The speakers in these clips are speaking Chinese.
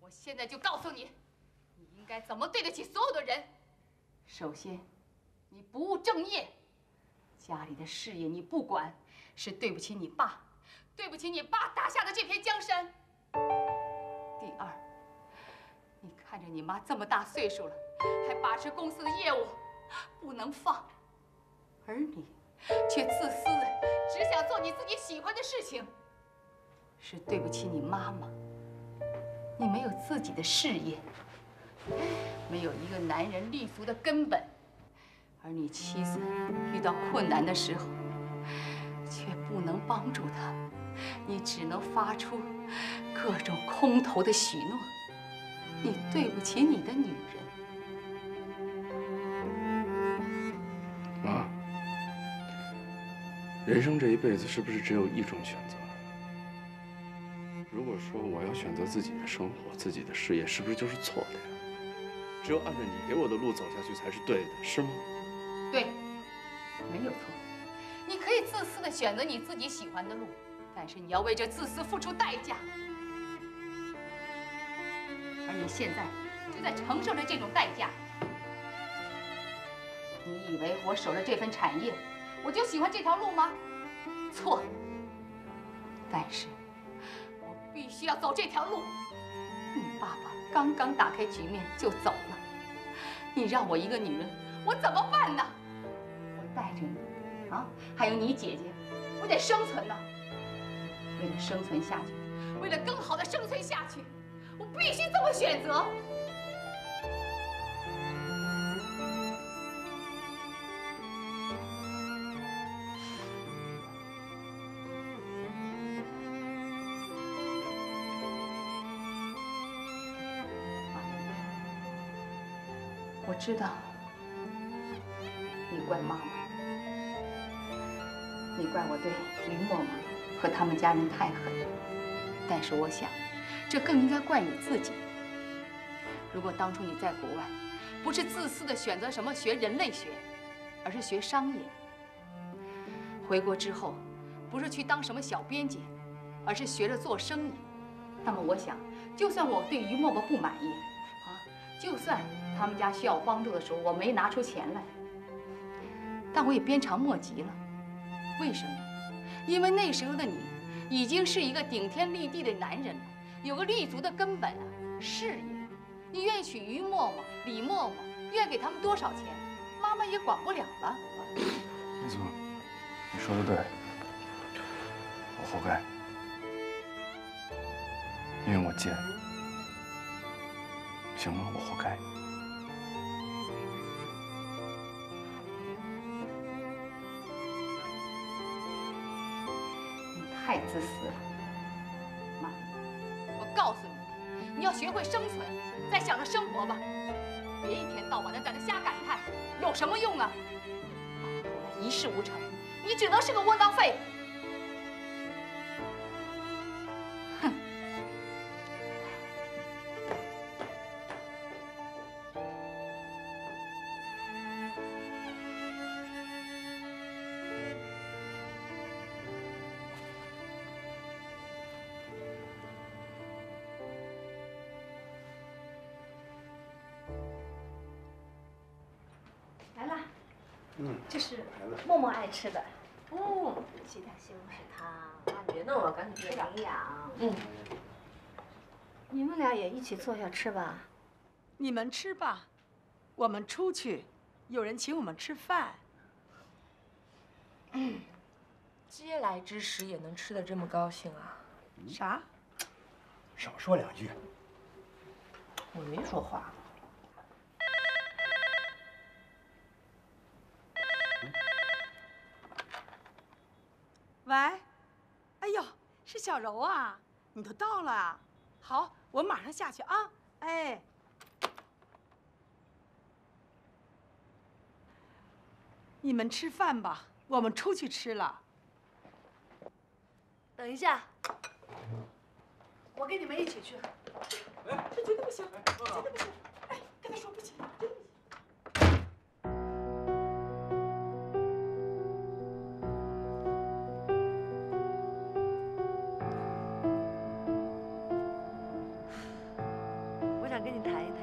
我现在就告诉你，你应该怎么对得起所有的人。首先，你不务正业，家里的事业你不管，是对不起你爸，对不起你爸打下的这片江山。第二，你看着你妈这么大岁数了，还把持公司的业务，不能放，而你却自私的只想做你自己喜欢的事情，是对不起你妈妈。你没有自己的事业，没有一个男人立足的根本，而你妻子遇到困难的时候，却不能帮助她，你只能发出各种空头的许诺，你对不起你的女人。 妈，人生这一辈子是不是只有一种选择？如果说我要选择自己的生活、自己的事业，是不是就是错的呀？只有按照你给我的路走下去才是对的，是吗？ 对，没有错。你可以自私的选择你自己喜欢的路，但是你要为这自私付出代价。而你现在就在承受着这种代价。你以为我守着这份产业，我就喜欢这条路吗？错。但是我必须要走这条路。你爸爸刚刚打开局面就走了，你让我一个女人，我怎么办呢？我带着你，啊，还有你姐姐，我得生存呢。为了生存下去，为了更好的生存下去，我必须这么选择。我知道你怪妈妈，你怪我对于默默和他们家人太狠，但是我想，这更应该怪你自己。如果当初你在国外，不是自私的选择什么学人类学，而是学商业；回国之后，不是去当什么小编辑，而是学着做生意，那么我想，就算我对于默默不满意，就算他们家需要帮助的时候我没拿出钱来，但我也鞭长莫及了。为什么？因为那时候的你已经是一个顶天立地的男人了，有个立足的根本啊，事业。你愿意娶于默默、李默默，愿意给他们多少钱，妈妈也管不了了。 没错，你说的对，我活该，因为我贱，行吗？我活该。 太自私了，妈，我告诉你，你要学会生存，再想着生活吧，别一天到晚的在那瞎感叹，有什么用啊？到头来一事无成，你只能是个窝囊废。哼！ 这是默默爱吃的。哦，鸡蛋西红柿汤， 你别弄了，赶紧吃点营养。 你们俩也一起坐下吃吧。 你们吃吧，我们出去，有人请我们吃饭。 嗟来之食也能吃得这么高兴啊？ 啥？ 少说两句。 我没说话。 喂，哎呦，是小柔啊，你都到了啊？好，我马上下去啊。哎，你们吃饭吧，我们出去吃了。 等一下，我跟你们一起去。 这绝对不行，绝对不行！哎，跟他说不行，绝对不行。 想跟你谈一谈。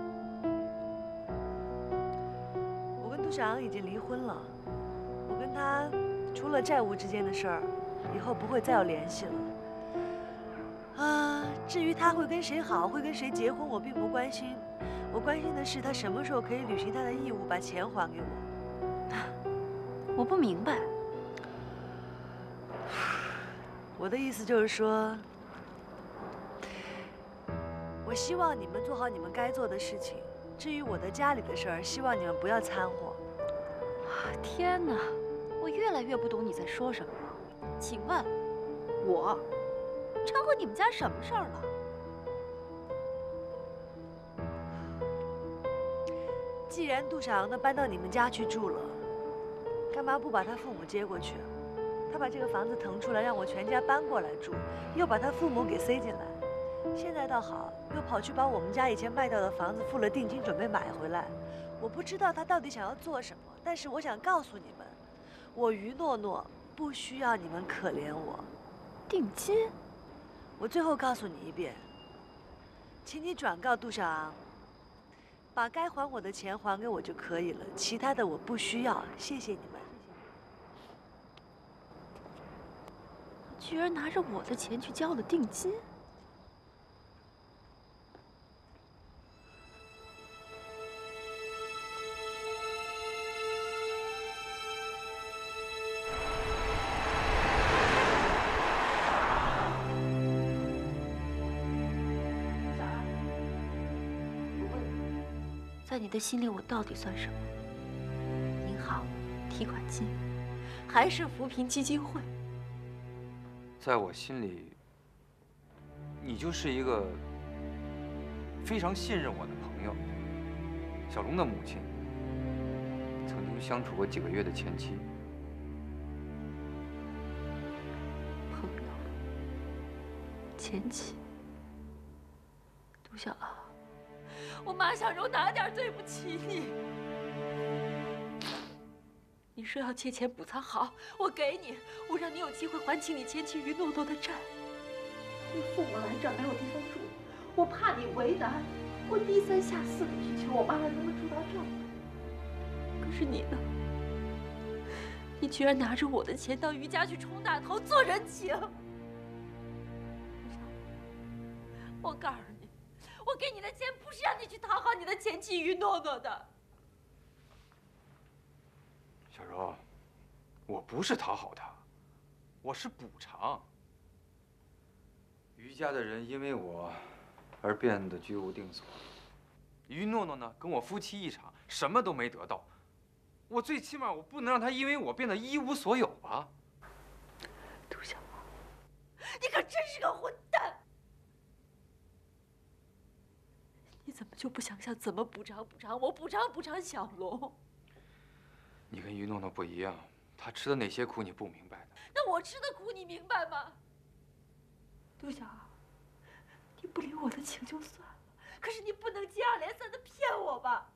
我跟杜小阳已经离婚了，我跟他除了债务之间的事儿，以后不会再有联系了。至于他会跟谁好，会跟谁结婚，我并不关心。我关心的是他什么时候可以履行他的义务，把钱还给我。 我不明白。 我的意思就是说，我希望你们做好你们该做的事情。至于我的家里的事儿，希望你们不要掺和。 天哪，我越来越不懂你在说什么了。请问，我掺和你们家什么事儿了？ 既然杜小阳呢搬到你们家去住了，干嘛不把他父母接过去？他把这个房子腾出来，让我全家搬过来住，又把他父母给塞进来。现在倒好，又跑去把我们家以前卖掉的房子付了定金，准备买回来。我不知道他到底想要做什么，但是我想告诉你们，我于诺诺不需要你们可怜我。 定金？ 我最后告诉你一遍，请你转告杜小阳，把该还我的钱还给我就可以了，其他的我不需要。谢谢你们。 居然拿着我的钱去交了定金。在你的心里，我到底算什么？银行、提款机，还是扶贫基金会？ 在我心里，你就是一个非常信任我的朋友。小龙的母亲，曾经相处过几个月的前妻。 朋友，前妻，杜小昂。我马小柔哪点对不起你？你说要借钱补仓，好，我给你，我让你有机会还清你前妻于诺诺的债。你父母来这儿没有地方住，我怕你为难，我低三下四的去求我妈让他们住到这儿。可是你呢？你居然拿着我的钱到于家去冲大头做人情。我告诉你。我给你的钱不是让你去讨好你的前妻于诺诺的。 小柔，我不是讨好他，我是补偿。于家的人因为我而变得居无定所，于诺诺呢跟我夫妻一场，什么都没得到。我最起码我不能让他因为我变得一无所有吧？ 杜小萌，你可真是个混蛋！你怎么就不想想怎么补偿我，补偿小龙？ 你跟于诺诺不一样，她吃的那些苦你不明白的。 那我吃的苦你明白吗？杜小傲，你不领我的情就算了，可是你不能接二连三的骗我吧？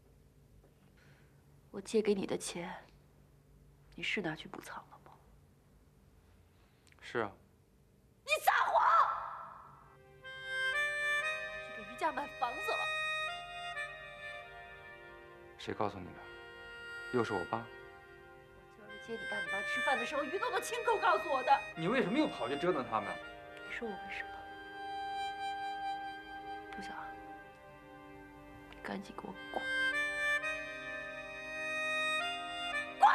我借给你的钱，你是拿去补偿了吗？ 是啊。 你撒谎！去给于家买房子了。 谁告诉你的？又是我爸。 我今儿接你爸你妈吃饭的时候，于诺诺亲口告诉我的。 你为什么又跑去折腾他们？ 你说我为什么？杜小傲，你赶紧给我滚！滚！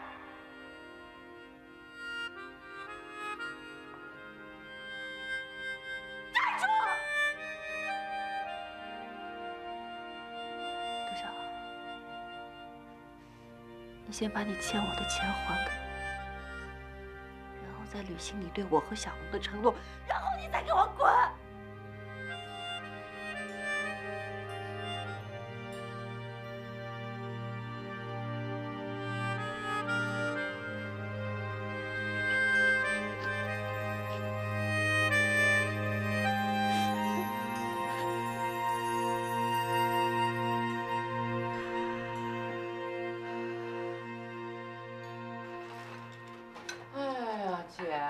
站住！杜小傲，你先把你欠我的钱还给我，然后再履行你对我和小龙的承诺，然后你再给我滚！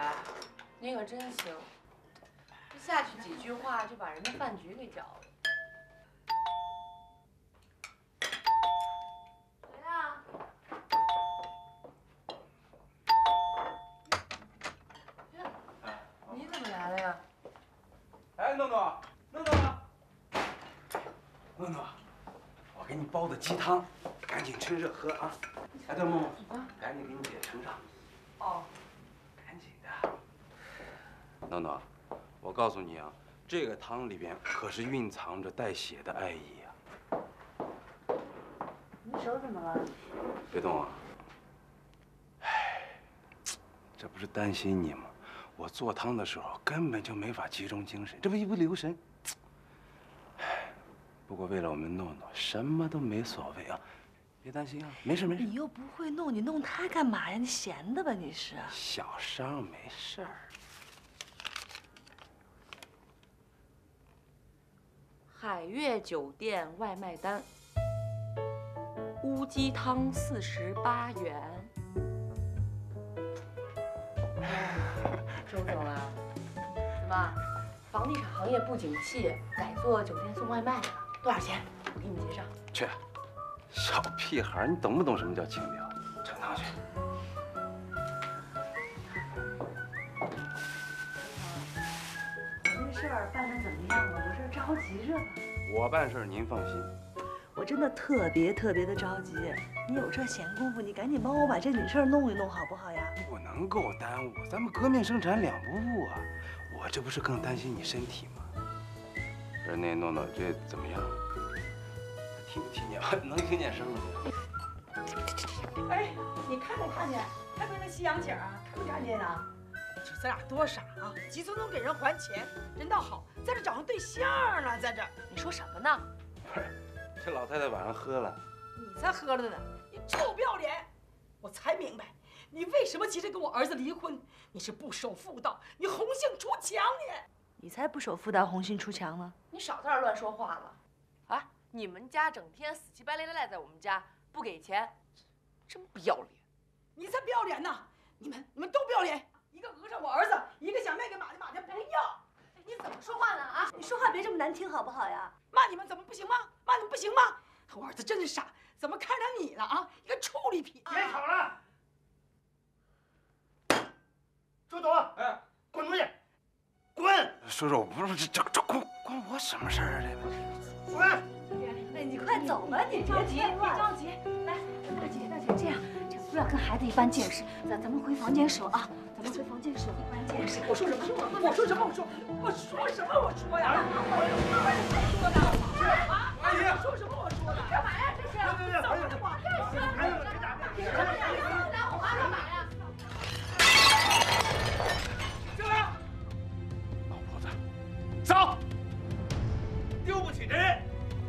你可真行，一下去几句话就把人家饭局给搅了。 煲的鸡汤，赶紧趁热喝啊！哎，对，梦梦，赶紧给你姐盛上。 哦， 赶紧的。诺诺，我告诉你啊，这个汤里边可是蕴藏着带血的爱意啊。 你手怎么了？ 别动啊！哎，这不是担心你吗？我做汤的时候根本就没法集中精神，这不一不留神。哎，不过为了我们诺诺，什么都没所谓啊。别担心啊，没事没事。 你又不会弄，你弄它干嘛呀？你闲的吧你是？ 小伤没事儿。 海悦酒店外卖单，乌鸡汤48元。周总啊，什么？房地产行业不景气，改做酒店送外卖了，多少钱？我给你结账。 去，小屁孩，你懂不懂什么叫清流？盛汤去。 这事儿办得怎么样了？我这着急着呢。 我办事您放心。 我真的特别的着急。你有这闲工夫，你赶紧帮我把这点事儿弄一弄，好不好呀？ 不能够耽误，咱们革命生产两不误啊！我这不是更担心你身体吗？不是那诺诺，这怎么样？听不听见？能听见声了没？ 哎，你看没看见？看见那西洋景啊？看没看见啊？你说咱俩多傻啊！急匆匆给人还钱，人倒好，在这找上对象了，在这。 你说什么呢？ 不是，这老太太晚上喝了。 你才喝了呢！你臭不要脸！我才明白，你为什么急着跟我儿子离婚？你是不守妇道，你红杏出墙你！ 你才不守妇道，红杏出墙呢！ 你少在这乱说话了。啊，你们家整天死乞白赖的赖在我们家，不给钱，真不要脸！ 你才不要脸呢！你们都不要脸！一个讹上我儿子，一个想卖给马家不要！ 你怎么说话呢？啊， 你说话别这么难听好不好呀？ 骂你们怎么不行吗？骂你们不行吗？我儿子真是傻，怎么看上你了啊？一个处理品！ 别吵了！周总，哎，滚出去！滚！ 叔叔，不是这关我什么事儿啊？这滚！ 哎，你快走吧，你别急， 别着急。来，大姐，这样，不要跟孩子一般见识。咱们回房间说啊，咱们回房间说一般见识。 我说什么？我说什么？我说呀！ 阿姨， 说什么？我说的。 干嘛呀？这是？ 别！ 干什么？ 别打！ 拿火干嘛呀？ 进来！ 老婆子， 走！丢不起这人。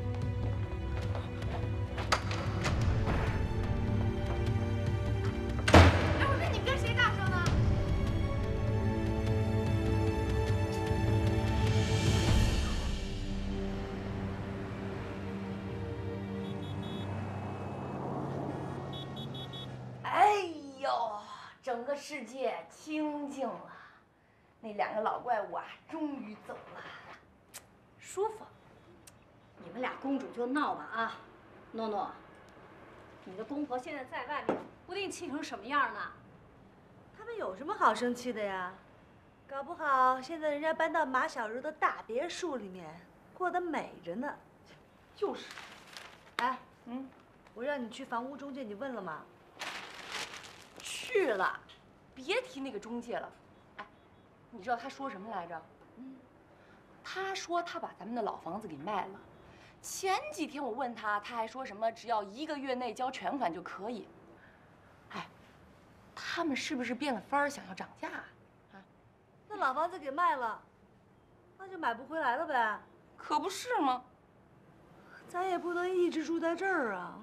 哎，我说你跟谁大声呢？ 哎呦，整个世界清静了，那两个老怪物啊，终于走了，舒服。 你们俩公主就闹吧啊！诺诺，你的公婆现在在外面，不定气成什么样呢？ 他们有什么好生气的呀？搞不好现在人家搬到马小柔的大别墅里面，过得美着呢。 就是。 哎，我让你去房屋中介，你问了吗？ 去了，别提那个中介了。哎，你知道他说什么来着？他说他把咱们的老房子给卖了。前几天我问他，他还说什么只要1个月内交全款就可以。哎，他们是不是变了法儿想要涨价啊？ 那老房子给卖了，那就买不回来了呗。 可不是吗？ 咱也不能一直住在这儿啊。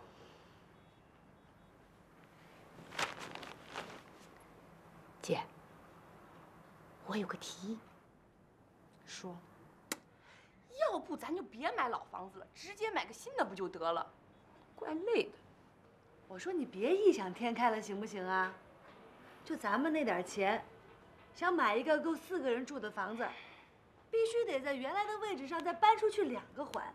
姐，我有个提议。说，要不咱就别买老房子了，直接买个新的不就得了？怪累的。 我说你别异想天开了，行不行啊？就咱们那点钱，想买一个够4个人住的房子，必须得在原来的位置上再搬出去2个环。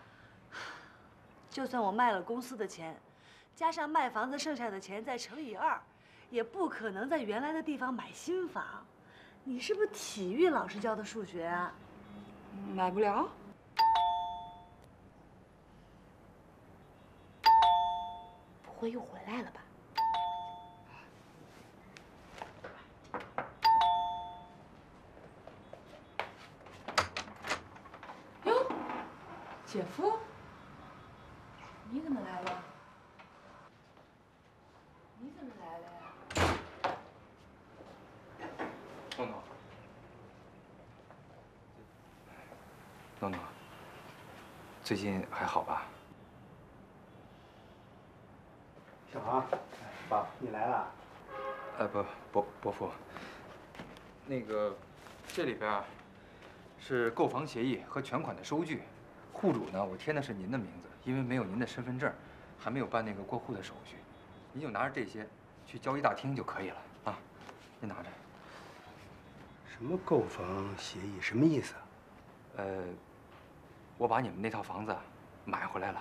就算我卖了公司的钱，加上卖房子剩下的钱再乘以2，也不可能在原来的地方买新房。你是不是体育老师教的数学啊？ 买不了。 会又回来了吧？哟，姐夫，你怎么来了？你怎么来了呀？ 诺诺，诺诺，最近还好吧？ 小王，爸，你来了。 伯父，那个，这里边是购房协议和全款的收据，户主呢，我填的是您的名字，因为没有您的身份证，还没有办那个过户的手续，您就拿着这些去交易大厅就可以了啊，您拿着。 什么购房协议？什么意思啊？ 我把你们那套房子买回来了。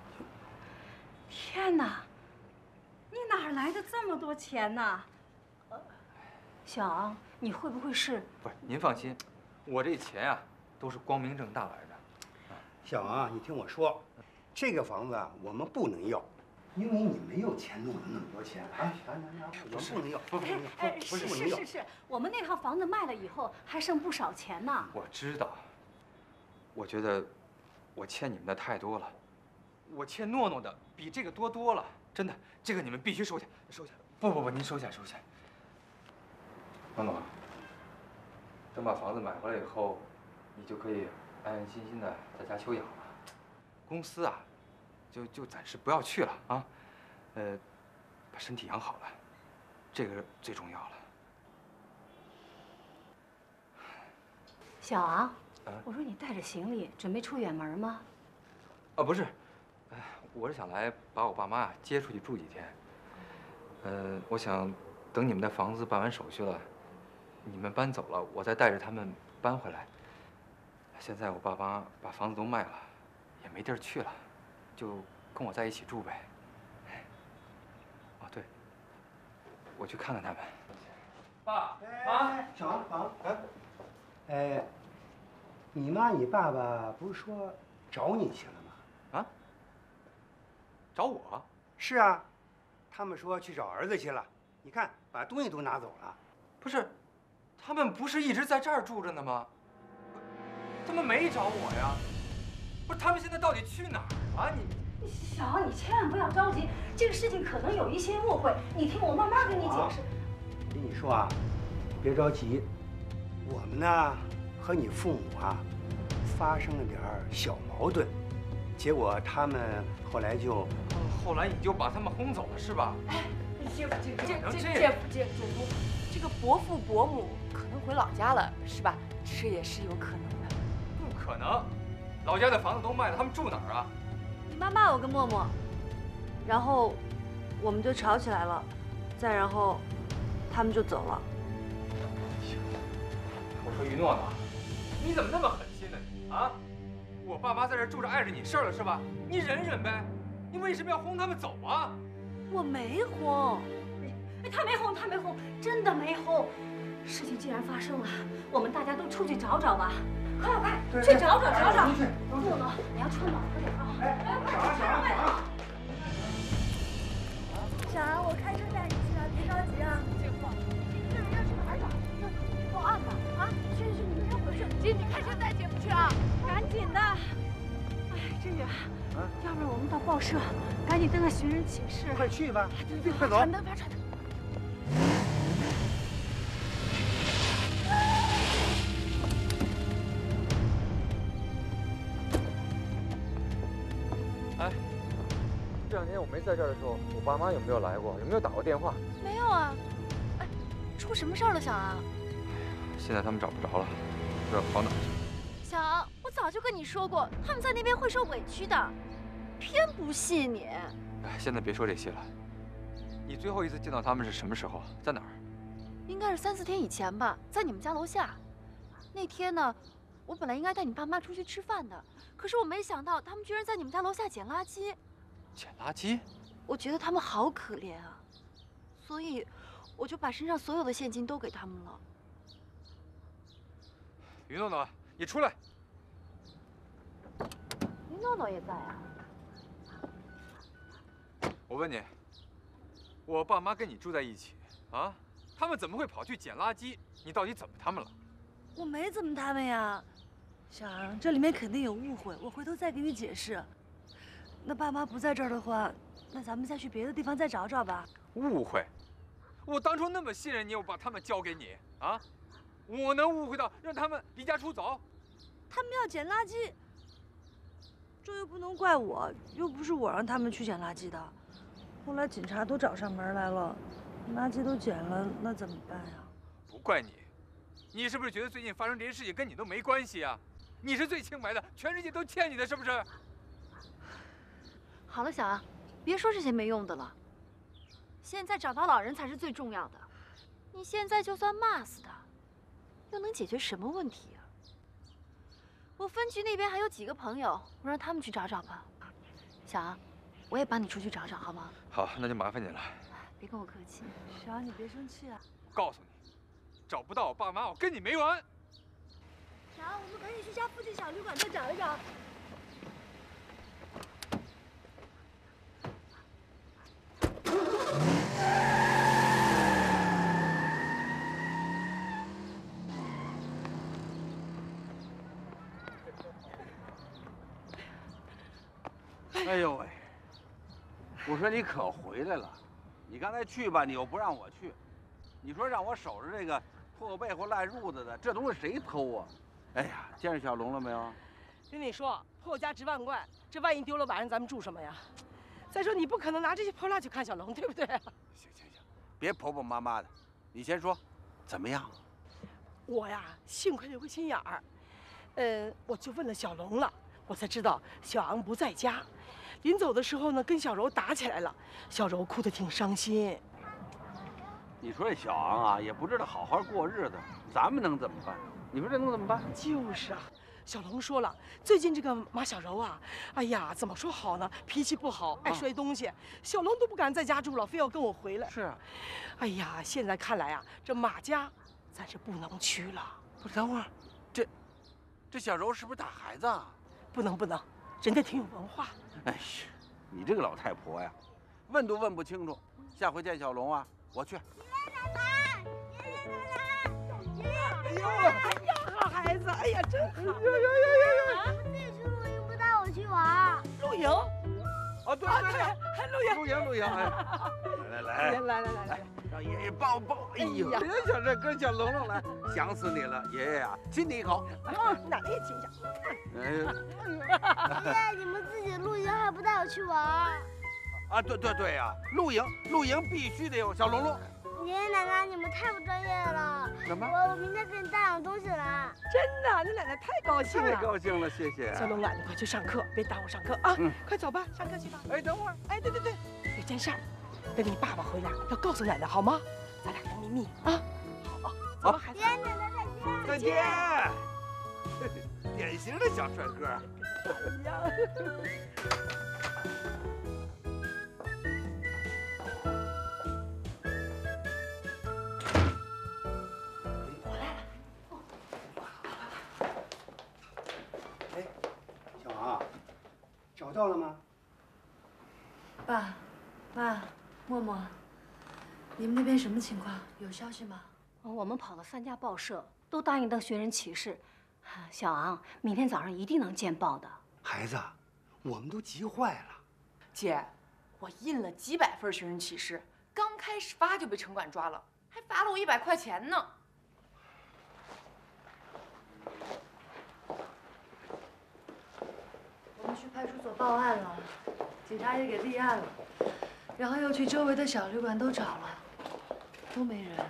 天哪，你哪儿来的这么多钱呢？小昂，你会不会是？ 不是，您放心，我这钱啊都是光明正大来的。 小王，你听我说，这个房子啊，我们不能要，因为你没有钱弄那么多钱啊！我们不能要，不能要，不能要。 是，我们那套房子卖了以后还剩不少钱呢。 我知道，我觉得我欠你们的太多了，我欠诺诺的比这个多了，真的，这个你们必须收下，收下。不，您收下。诺诺，等把房子买回来以后，你就可以安安心心的在家休养了。公司啊，就暂时不要去了啊，把身体养好了，这个最重要了。 小昂，我说你带着行李准备出远门吗？ 不是，我是想来把我爸妈接出去住几天。我想等你们的房子办完手续了，你们搬走了，我再带着他们搬回来。现在我爸妈把房子都卖了，也没地儿去了，就跟我在一起住呗。哦，对，我去看看他们。爸妈， 小王，你妈你爸爸不是说找你去了吗？ 啊？找我？ 是啊，他们说去找儿子去了。你看，把东西都拿走了。 不是，他们不是一直在这儿住着呢吗？他们没找我呀。不是，他们现在到底去哪儿了？ 小昂，你千万不要着急，这个事情可能有一些误会，你听我慢慢跟你解释。 我跟你说啊，别着急，我们呢和你父母啊发生了点小矛盾，结果他们后来就…… 后来你就把他们轰走了是吧？ 哎，姐夫，这个伯父伯母可能回老家了是吧？这也是有可能的。 不可能，老家的房子都卖了，他们住哪儿啊？ 你妈骂我跟默默，然后我们就吵起来了，再然后他们就走了。 我说于诺诺，你怎么那么狠心呢你啊？我爸妈在这住着碍着你事儿了是吧？你忍忍呗，你为什么要轰他们走啊？ 我没轰， 他没轰，真的没轰。事情既然发生了，我们大家都出去找找吧。快，去找找。诺诺，你要穿暖和点啊！ 小安，我开车带你去啊，别着急啊。 姐夫，你这人要去哪儿找？报案吧！啊，去，你别回去，姐，你开车带姐夫去啊，赶紧的。哎，志远，要不然我们到报社，赶紧登个寻人启事。 快去吧， 对， 快走。 传单。 哎，这2年我没在这儿的时候，我爸妈有没有来过？有没有打过电话？ 没有啊。哎，出什么事儿了，小昂？ 现在他们找不着了，不知道跑哪儿去了。 小昂，我早就跟你说过，他们在那边会受委屈的，偏不信你。 哎，现在别说这些了。你最后一次见到他们是什么时候？在哪儿？ 应该是3、4天以前吧，在你们家楼下。那天呢，我本来应该带你爸妈出去吃饭的，可是我没想到他们居然在你们家楼下捡垃圾。 捡垃圾？ 我觉得他们好可怜啊，所以我就把身上所有的现金都给他们了。 于诺诺，你出来！ 于诺诺也在啊。 我问你， 我爸妈跟你住在一起，啊，他们怎么会跑去捡垃圾？你到底怎么他们了？ 我没怎么他们呀，小杨，这里面肯定有误会，我回头再给你解释。那爸妈不在这儿的话，那咱们再去别的地方再找找吧。 误会？我当初那么信任你，我把他们交给你啊，我能误会到让他们离家出走？ 他们要捡垃圾，这又不能怪我，又不是我让他们去捡垃圾的。后来警察都找上门来了，垃圾都捡了，那怎么办呀？ 不怪你，你是不是觉得最近发生这些事情跟你都没关系啊？你是最清白的，全世界都欠你的，是不是？ 好了，小杨，别说这些没用的了。现在找到老人才是最重要的。你现在就算骂死他，又能解决什么问题啊？我分局那边还有几个朋友，我让他们去找找吧。小杨，我也帮你出去找找，好吗？ 好，那就麻烦你了。 别跟我客气。 小杨，你别生气啊。 我告诉你，找不到我爸妈，我跟你没完。 小杨，我们赶紧去家附近小旅馆再找一找。 哎呦喂！我说你可回来了，你刚才去吧，你又不让我去，你说让我守着这个破被或烂褥子的，这东西谁偷啊？哎呀，见着小龙了没有？ 跟你说，破家值万贯，这万一丢了，晚上咱们住什么呀？再说你不可能拿这些破烂去看小龙，对不对？ 行，别婆婆妈妈的，你先说，怎么样？ 我呀，幸亏有个心眼儿，我就问了小龙了，我才知道小昂不在家。临走的时候呢，跟小柔打起来了，小柔哭得挺伤心。 你说这小昂啊，也不知道好好过日子，咱们能怎么办？你说这能怎么办？ 就是啊，小龙说了，最近这个马小柔啊，哎呀，怎么说好呢？脾气不好，爱摔东西，小龙都不敢在家住了，非要跟我回来。 是啊， 哎呀，现在看来啊，这马家咱是不能去了。 不是，等会儿，这小柔是不是打孩子啊？ 不能，人家挺有文化。 哎呀，你这个老太婆呀，问都问不清楚。下回见小龙啊，我去。 哎呦，好孩子，哎呀，真好。 自己去露营，不带我去玩。 露营？ 哦，对， 还露营，哎，来，让爷爷抱抱。哎呦，别想这跟小龙龙来，想死你了，爷爷呀，亲你一口。 奶奶也亲一下。 哎呀， 爷爷，你们自己露营还不带我去玩？ 啊，对呀，露营必须得有小龙龙。 爷爷奶奶，你们太不专业了。 什么？ 我明天给你带点东西来。 真的，你奶奶太高兴了。 太高兴了，谢谢。 小龙啊，你快去上课，别耽误上课啊！快走吧，上课去吧。 哎，等会儿， 哎，对，有件事儿，等你爸爸回来要告诉奶奶好吗？咱俩有秘密啊。好，走吧，孩子。 爷爷奶奶再见。典型的小帅哥。 一样。 找到了吗？ 爸，妈，默默，你们那边什么情况？有消息吗？ 我们跑了3家报社，都答应当寻人启事。小昂，明天早上一定能见报的。 孩子，我们都急坏了。 姐，我印了几百份寻人启事，刚开始发就被城管抓了，还罚了我100块钱呢。 我们去派出所报案了，警察也给立案了，然后又去周围的小旅馆都找了，都没人。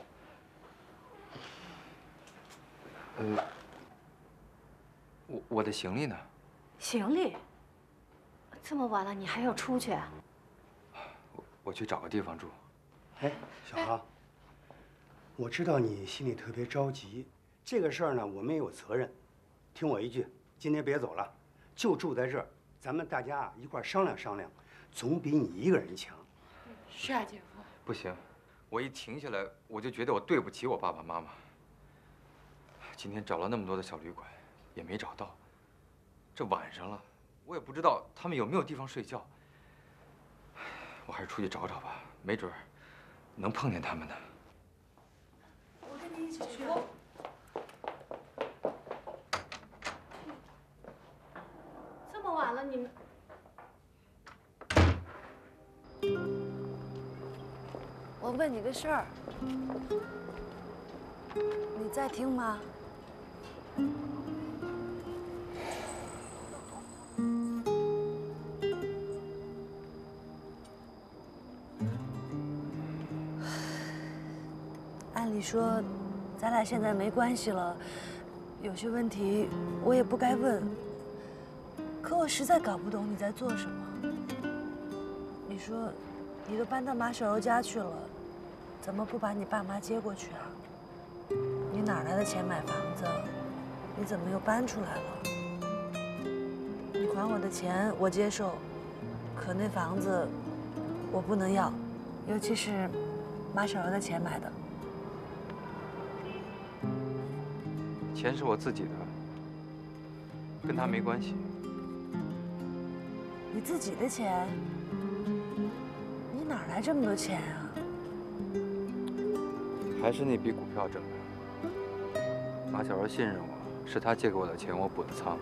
我的行李呢？ 行李？这么晚了，你还要出去？ 我去找个地方住。 哎，小航，我知道你心里特别着急，这个事儿呢，我们也有责任。听我一句，今天别走了。就住在这儿，咱们大家一块儿商量商量，总比你一个人强。 是啊，姐夫。 不行，我一停下来，我就觉得我对不起我爸爸妈妈。今天找了那么多的小旅馆，也没找到。这晚上了，我也不知道他们有没有地方睡觉。我还是出去找找吧。 没准能碰见他们呢。 我跟你一起去。 这么晚了，你们…… 我问你个事儿，你在听吗？按理说，咱俩现在没关系了，有些问题我也不该问。可我实在搞不懂你在做什么。你说，你都搬到马小柔家去了，怎么不把你爸妈接过去啊？你哪来的钱买房子？你怎么又搬出来了？你还我的钱我接受，可那房子我不能要，尤其是马小柔的钱买的。 钱是我自己的，跟他没关系。 你自己的钱？你哪来这么多钱啊？ 还是那笔股票挣的。马小柔信任我，是她借给我的钱，我补的仓。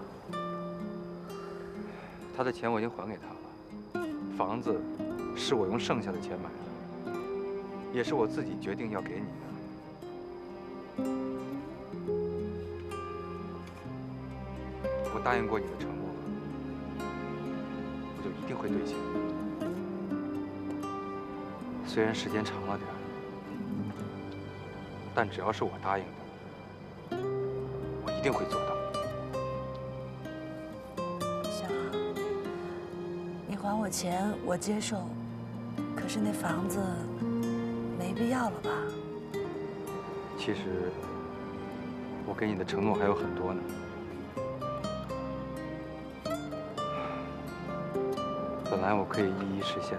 她的钱我已经还给她了，房子是我用剩下的钱买的，也是我自己决定要给你的。我答应过你的承诺，我就一定会兑现。虽然时间长了点，但只要是我答应的，我一定会做到。 小航，你还我钱我接受，可是那房子没必要了吧？ 其实我给你的承诺还有很多呢。本来我可以一一实现的。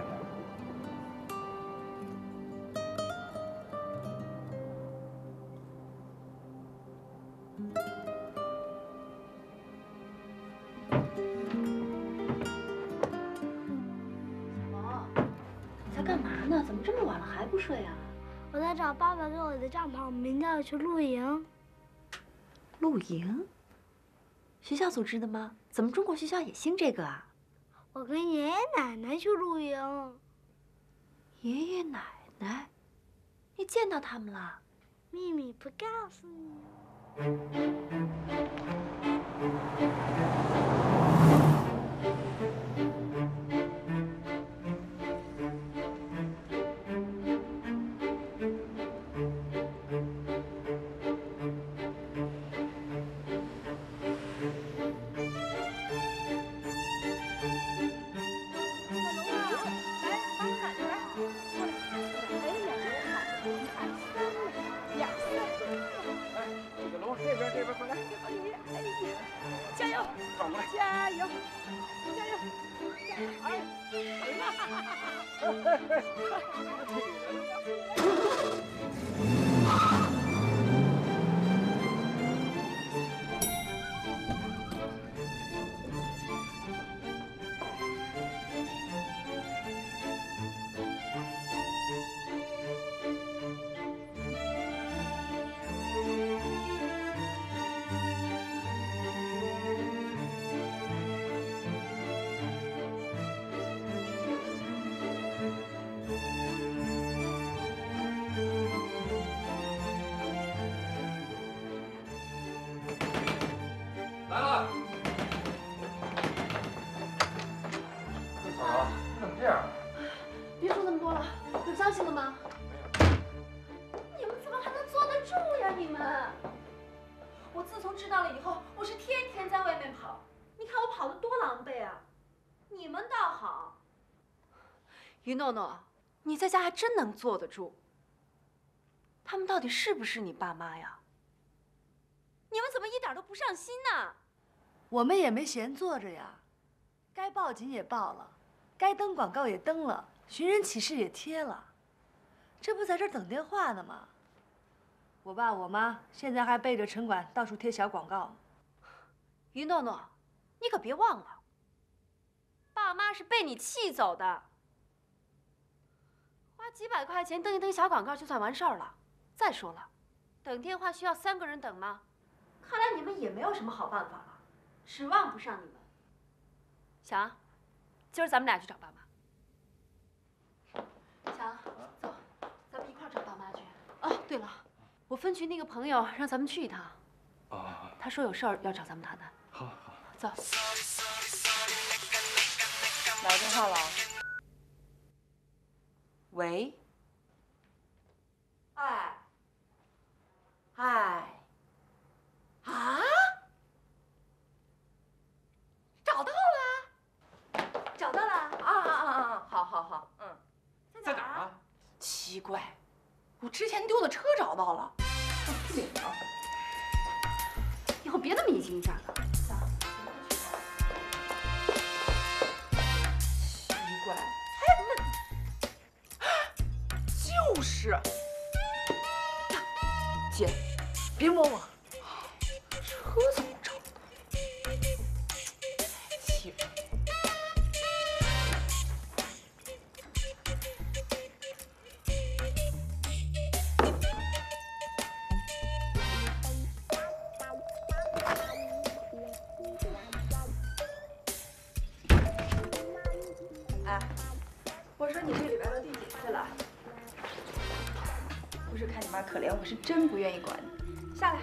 你在干嘛呢？怎么这么晚了还不睡啊？ 我在找爸爸给我的帐篷，我们明天要去露营。 露营？学校组织的吗？怎么中国学校也兴这个啊？ 我跟爷爷奶奶去露营。 爷爷奶奶，你见到他们了？ 秘密不告诉你。 加油！转过来！加油！加油！哎， 来了。小柔，你怎么这样？ 别说那么多了，有消息了吗？你们怎么还能坐得住呀？你们！我自从知道了以后，我是天天在外面跑。你看我跑得多狼狈啊！你们倒好。于诺诺，你在家还真能坐得住。他们到底是不是你爸妈呀？你们怎么一点都不上心呢？ 我们也没闲坐着呀，该报警也报了，该登广告也登了，寻人启事也贴了，这不在这儿等电话呢吗？我爸我妈现在还背着城管到处贴小广告。 于诺诺，你可别忘了，爸妈是被你气走的。 花几百块钱登一登小广告就算完事儿了。再说了，等电话需要3个人等吗？看来你们也没有什么好办法了，指望不上你们。小昂，今儿咱们俩去找爸妈。小昂，走，咱们一块儿找爸妈去。哦，对了，我分局那个朋友让咱们去一趟。 啊。 他说有事儿要找咱们谈谈。 好好。 走。 哪个电话了？喂。哎。啊？找到了？ 找到了。 啊！好， 在哪儿啊？ 奇怪，我之前丢的车找到了。领着。 以后别那么一惊一乍的。 奇怪，就是。姐，别摸我。车怎么找的？气人。 哎，我说你这里边都第几次了？不是看你妈可怜，我是真不愿意管你。下来。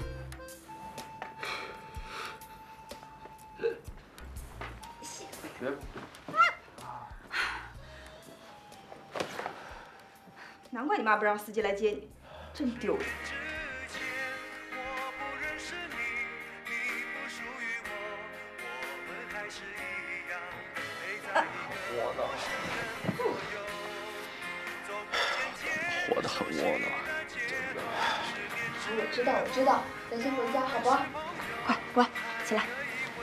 难怪你妈不让司机来接你，真丢人。 活得很窝囊。 我知道，咱先回家好不好？乖，起来。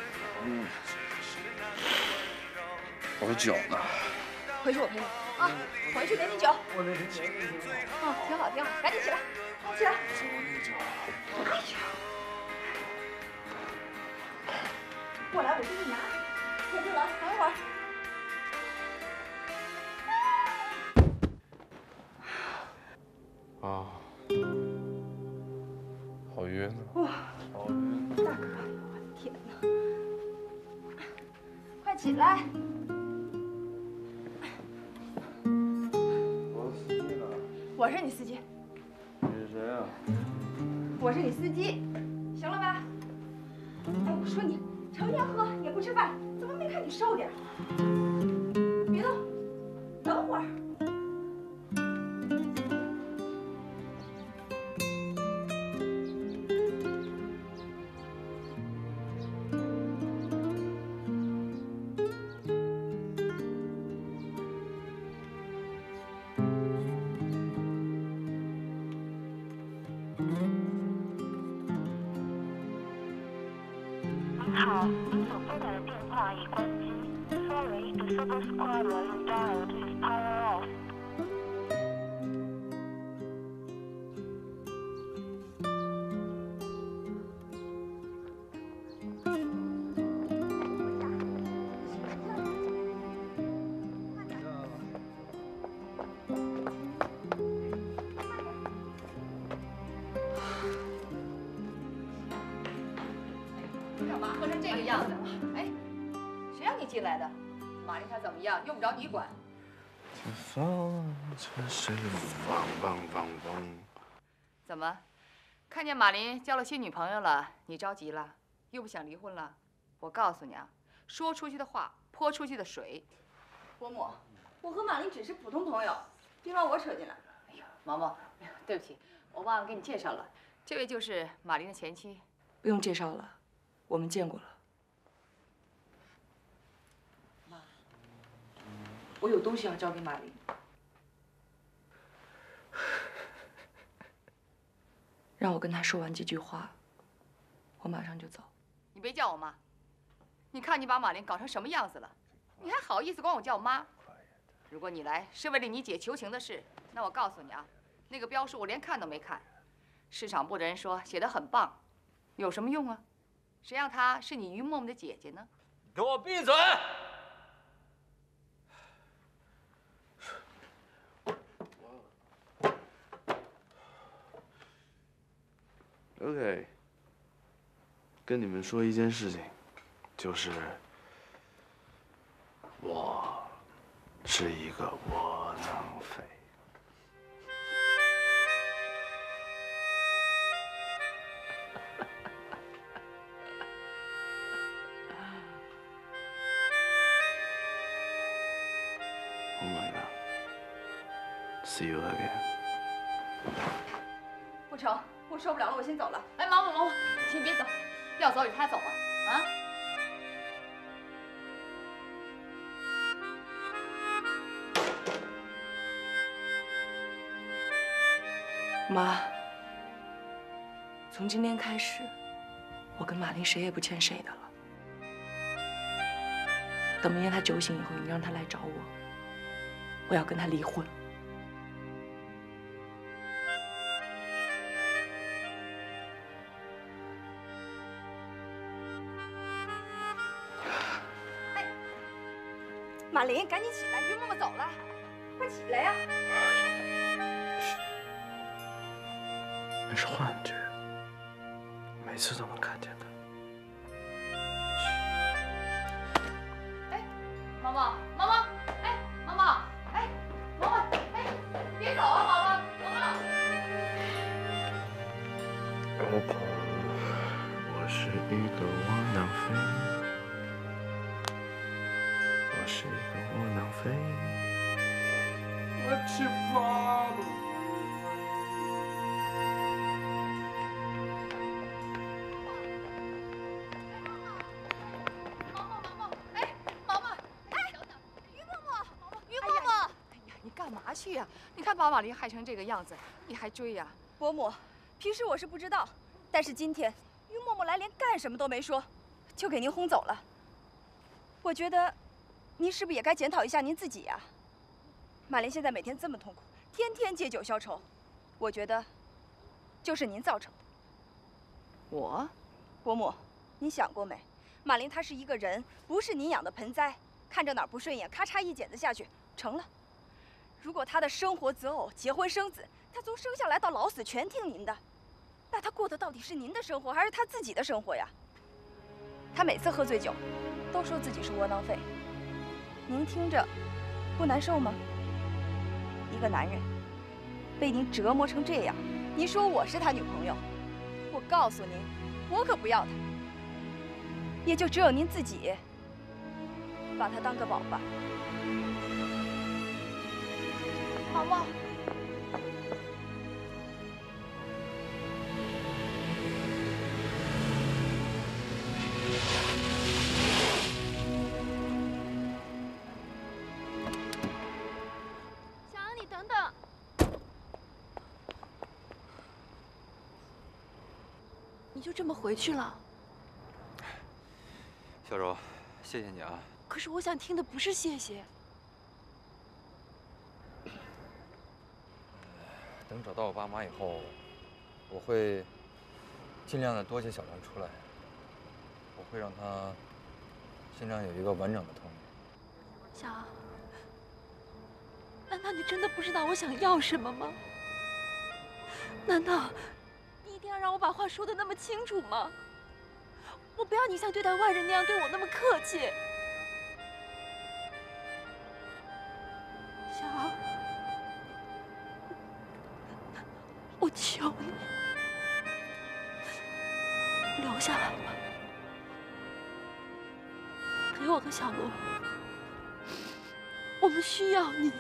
我有酒呢。 回去我陪你啊，回去给你酒。 我那瓶酒。 哦，挺好，赶紧起来，起来。哎呀，过来，我给你拿。快进来，等一会儿。 啊，好晕啊！ 哇， 好晕！ 大哥，我的天哪！快起来！ 我司机呢？ 我是你司机。 你是谁啊？ 我是你司机，行了吧？哎，我说你成天喝也不吃饭，怎么没看你瘦点？别动，等会儿。 好，您所拨打的电话已关机。Sorry, the service caller you dialed is power off. 干嘛喝成这个样子？哎，谁让你进来的？玛丽她怎么样？用不着你管。怎么，看见马林交了新女朋友了，你着急了？又不想离婚了？我告诉你啊，说出去的话泼出去的水。 伯母，我和马林只是普通朋友，别把我扯进来。 哎呀，毛毛，对不起，我忘了给你介绍了，这位就是马林的前妻。 不用介绍了，我们见过了。妈，我有东西要交给马林，让我跟他说完几句话，我马上就走。 你别叫我妈，你看你把马林搞成什么样子了，你还好意思管我叫妈？如果你来是为了你姐求情的事，那我告诉你啊，那个标书我连看都没看，市场部的人说写得很棒，有什么用啊？谁让她是你于默默的姐姐呢？ 给我闭嘴！ OK， 跟你们说一件事情，就是我是一个窝囊废。Oh my god. See you again. 不成，我受不了了，我先走了。 哎，毛毛，你先别走，要走与他走吧，啊？ 妈，从今天开始，我跟马林谁也不欠谁的了。等明天他酒醒以后，你让他来找我，我要跟他离婚。 马林，赶紧起来，于嬷嬷走了，快起来呀！ 那是幻觉，每次都能看见他。 哎，毛毛，毛毛，哎，毛毛，哎，毛毛，哎，别走啊，毛毛，毛毛。 我是一个窝囊废。我是一个窝囊废。What's your problem? 干嘛去呀？你看把马林害成这个样子，你还追呀？伯母，平时我是不知道，但是今天于嬷嬷来连干什么都没说，就给您轰走了。我觉得，您是不是也该检讨一下您自己呀？马林现在每天这么痛苦，天天借酒消愁，我觉得，就是您造成的。我，伯母，你想过没？马林他是一个人，不是您养的盆栽，看着哪儿不顺眼，咔嚓一剪子下去，成了。如果他的生活择偶、结婚生子，他从生下来到老死全听您的，那他过的到底是您的生活，还是他自己的生活呀？他每次喝醉酒，都说自己是窝囊废，您听着不难受吗？一个男人被您折磨成这样，您说我是他女朋友，我告诉您，我可不要他，也就只有您自己把他当个宝吧。毛毛， 小安，你等等。你就这么回去了？ 小柔，谢谢你啊。 可是我想听的不是谢谢。 等找到我爸妈以后，我会尽量的多接小龙出来，我会让他心上有一个完整的童年。 小安，难道你真的不知道我想要什么吗？难道你一定要让我把话说得那么清楚吗？我不要你像对待外人那样对我那么客气。小安，我求你，留下来吧，陪我和小龙，我们需要你。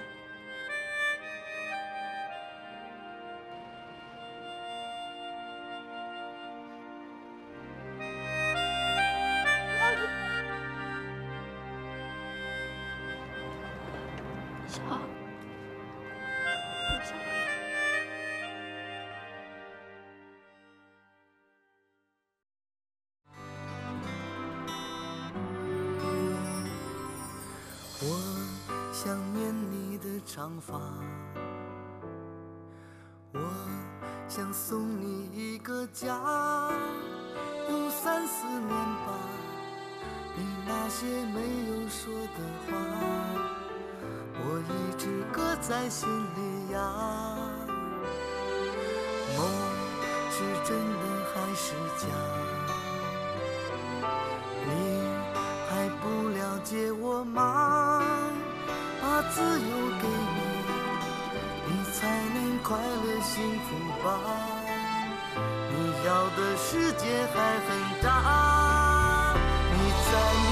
小安，留下来。 我想念你的长发，我想送你一个家，有3、4年吧，你那些没有说的话，我一直搁在心里呀。梦是真的还是家。你还不了解我吗？把自由给你，你才能快乐幸福吧。你要的世界还很大，你在。